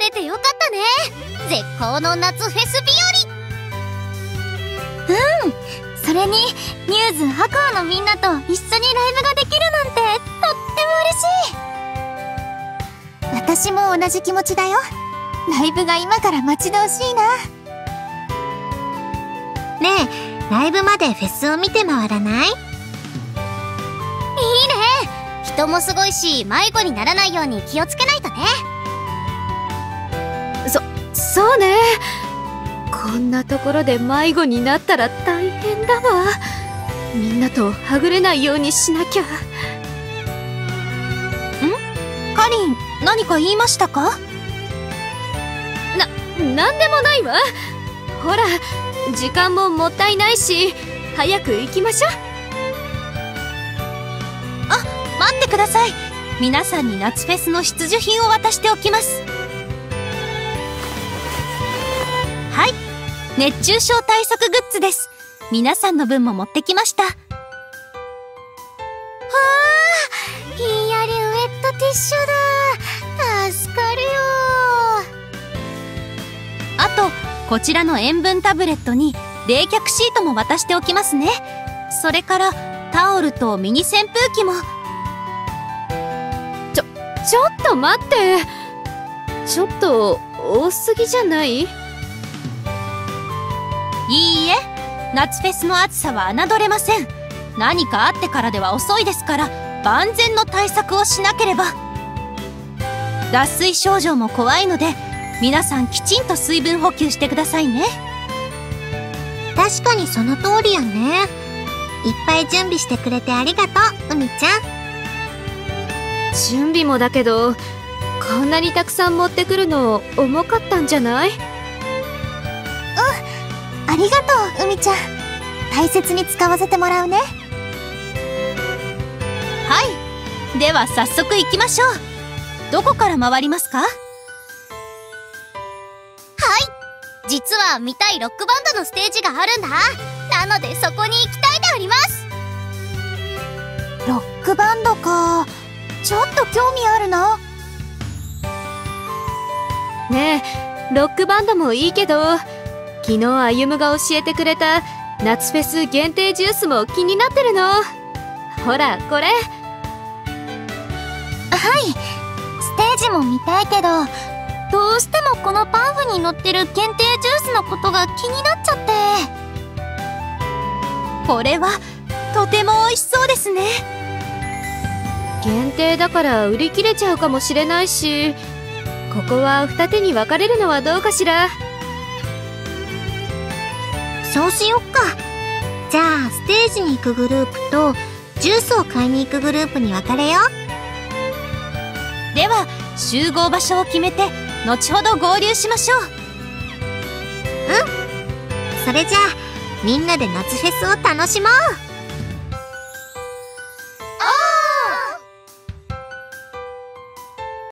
れてよかったね。絶好の夏フェス日和。 それにミューズ白亜のみんなと一緒にライブができるなんてとっても嬉しい。私も同じ気持ちだよ。ライブが今から待ち遠しいな。 ねえ、ライブまでフェスを見て回らない？いいね。人もすごいし迷子にならないように気をつけないとね。 そうね。こんなところで迷子になったら大変だわ。みんなとはぐれないようにしなきゃ。 かりん、何か言いましたか？ なんでもないわ。ほら、時間ももったいないし、早く行きましょう。 あ、待ってください。皆さんに夏フェスの必需品を渡しておきます。はい、熱中症対策グッズです。皆さんの分も持ってきました。ひんやりウェットティッシュだ。助かるよ。あと、こちらの塩分タブレットに冷却シートも渡しておきますね。それからタオルとミニ扇風機も。 ちょっと待って。ちょっと多すぎじゃない？ いいえ、夏フェスの暑さは侮れません。何かあってからでは遅いですから、万全の対策をしなければ。脱水症状も怖いので、皆さんきちんと水分補給してくださいね。確かにその通りやね。いっぱい準備してくれてありがとう、海ちゃん。 準備もだけど、こんなにたくさん持ってくるの重かったんじゃない？ ありがとう、海ちゃん。大切に使わせてもらうね。 はい、では早速行きましょう。どこから回りますか？はい、実は見たいロックバンドのステージがあるんだ。なのでそこに行きたいであります。 ロックバンドか。ちょっと興味あるな。 ねえ、ロックバンドもいいけど、昨日歩夢が教えてくれた夏フェス限定ジュースも気になってるの。ほらこれ。 はい、ステージも見たいけど、どうしてもこのパンフに載ってる限定ジュースのことが気になっちゃって。 これはとても美味しそうですね。 限定だから売り切れちゃうかもしれないし、ここは二手に分かれるのはどうかしら。 そうしよっか。じゃあステージに行くグループとジュースを買いに行くグループに分かれよう。では集合場所を決めて後ほど合流しましょう。それじゃあみんなで夏フェスを楽しもう。